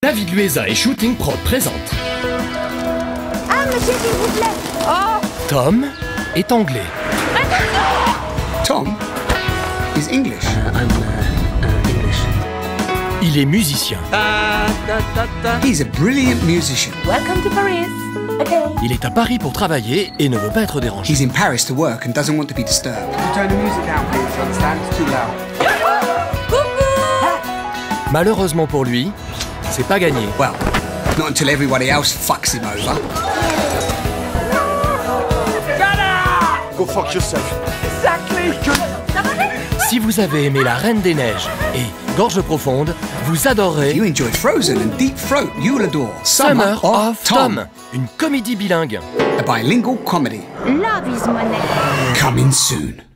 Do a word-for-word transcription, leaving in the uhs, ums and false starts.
David Lueza et Shooting Prod présentent. Ah, monsieur, s'il vous plaît. Oh. Tom est anglais. Tom is English. Uh, I'm uh, uh, English. Il est musicien. He's a brilliant musician. Welcome to Paris. Okay. Il est à Paris pour travailler et ne veut pas être dérangé. He's in Paris to work and doesn't want to be disturbed. Turn the music down, please. You understand? It's too loud. Malheureusement pour lui, c'est pas gagné. Well, not until everybody else fucks him over. Go fuck yourself. Exactly. Si vous avez aimé La Reine des Neiges et Gorge Profonde, vous adorerez You enjoyed Frozen and Deep Throat. You'll adore Summer of Tom, une comédie bilingue. a bilingual comedy. Love is money. Coming soon.